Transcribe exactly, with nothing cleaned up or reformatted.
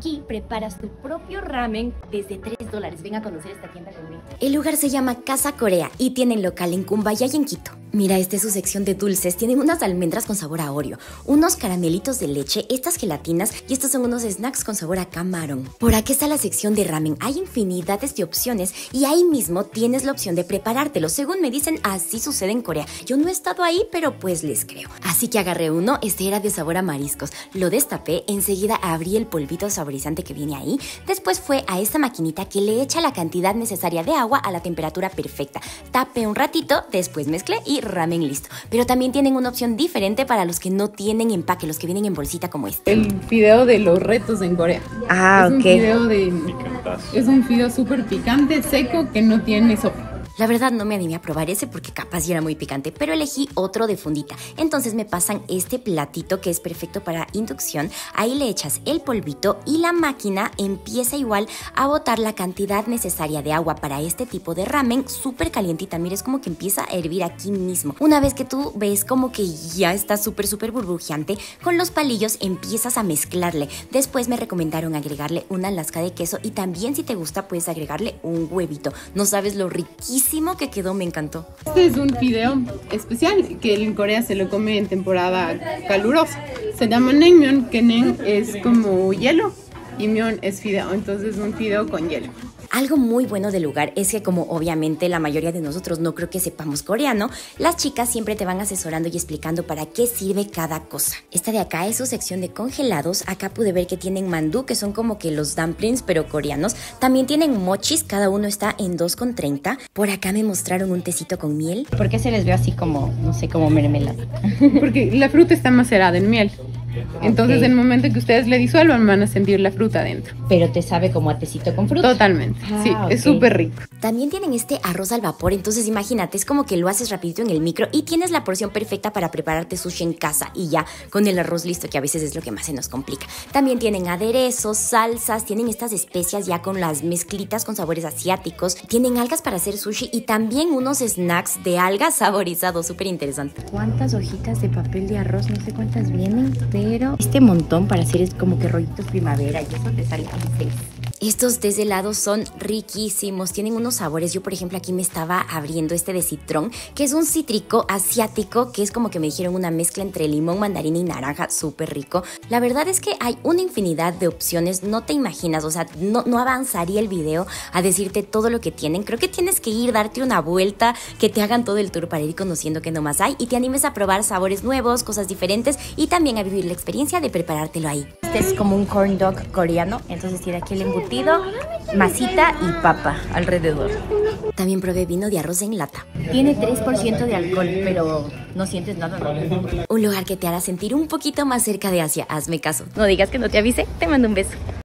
Aquí preparas tu propio ramen desde tres dólares. Ven a conocer esta tienda conmigo. El lugar se llama Casa Corea y tienen local en Cumbaya y en Quito. Mira, esta es su sección de dulces. Tienen unas almendras con sabor a Oreo, unos caramelitos de leche, estas gelatinas y estos son unos snacks con sabor a camarón. Por aquí está la sección de ramen. Hay infinidades de opciones y ahí mismo tienes la opción de preparártelo. Según me dicen, así sucede en Corea. Yo no he estado ahí, pero pues les creo. Así que agarré uno. Este era de sabor a mariscos. Lo destapé, enseguida abrí el polvito saborizante que viene ahí. Después fue a esta maquinita que le echa la cantidad necesaria de agua a la temperatura perfecta. Tapé un ratito, después mezclé y ramen listo. Pero también tienen una opción diferente para los que no tienen empaque, los que vienen en bolsita como este. El fideo de los retos en Corea. Ah, es ok. Un fideo de, es un fideo súper picante, seco, que no tiene sopa. La verdad no me animé a probar ese porque capaz ya era muy picante, pero elegí otro de fundita. Entonces me pasan este platito que es perfecto para inducción. Ahí le echas el polvito y la máquina empieza igual a botar la cantidad necesaria de agua para este tipo de ramen súper calientita. Mira, es como que empieza a hervir aquí mismo. Una vez que tú ves como que ya está súper súper burbujeante, con los palillos empiezas a mezclarle. Después me recomendaron agregarle una lasca de queso y también si te gusta puedes agregarle un huevito. No sabes lo riquísimo que quedó, me encantó. Este es un fideo especial que en Corea se lo come en temporada calurosa. Se llama naengmyeon, que naeng es como hielo y myeon es fideo, entonces un fideo con hielo. Algo muy bueno del lugar es que como obviamente la mayoría de nosotros no creo que sepamos coreano, las chicas siempre te van asesorando y explicando para qué sirve cada cosa. Esta de acá es su sección de congelados. Acá pude ver que tienen mandú, que son como que los dumplings pero coreanos. También tienen mochis, cada uno está en dos con treinta. Por acá me mostraron un tecito con miel. ¿Por qué se les ve así como, no sé, como mermelada? Porque la fruta está macerada en miel. Entonces, Okay. en el momento que ustedes le disuelvan, van a sentir la fruta adentro. Pero te sabe como a tecito con fruta. Totalmente, Ah, sí, ok. es súper rico. También tienen este arroz al vapor, entonces imagínate, es como que lo haces rapidito en el micro y tienes la porción perfecta para prepararte sushi en casa y ya con el arroz listo, que a veces es lo que más se nos complica. También tienen aderezos, salsas, tienen estas especias ya con las mezclitas con sabores asiáticos, tienen algas para hacer sushi y también unos snacks de algas saborizados, súper interesante. ¿Cuántas hojitas de papel de arroz? No sé cuántas vienen, pero este montón para hacer es como que rollitos primavera y eso te sale como seis. Estos desde helado son riquísimos, tienen unos sabores. Yo por ejemplo aquí me estaba abriendo este de citrón, que es un cítrico asiático, que es como que me dijeron una mezcla entre limón, mandarina y naranja, súper rico. La verdad es que hay una infinidad de opciones, no te imaginas, o sea, no, no avanzaría el video a decirte todo lo que tienen. Creo que tienes que ir, darte una vuelta, que te hagan todo el tour para ir conociendo qué nomás hay y te animes a probar sabores nuevos, cosas diferentes y también a vivir la experiencia de preparártelo ahí. Este es como un corn dog coreano, entonces tiene aquí el embutido, masita y papa alrededor. También probé vino de arroz en lata. Tiene tres por ciento de alcohol, pero no sientes nada, ¿no? Un lugar que te hará sentir un poquito más cerca de Asia, hazme caso. No digas que no te avise, te mando un beso.